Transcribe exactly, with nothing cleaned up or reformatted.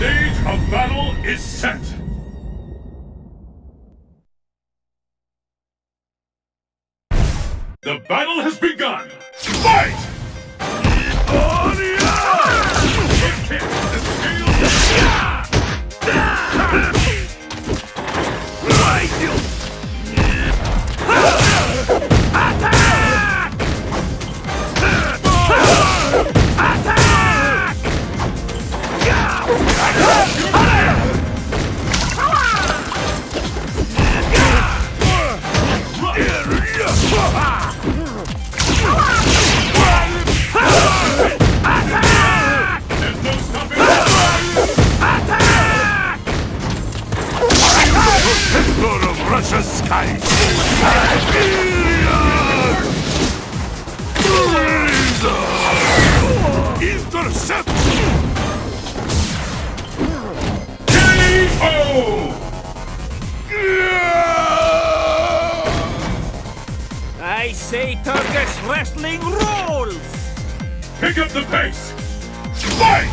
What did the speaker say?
stage of battle is set! The battle has begun! Fight! Lord of Russia's sky! Intercept! K O! I say Turkish wrestling rules! Pick up the pace! Fight!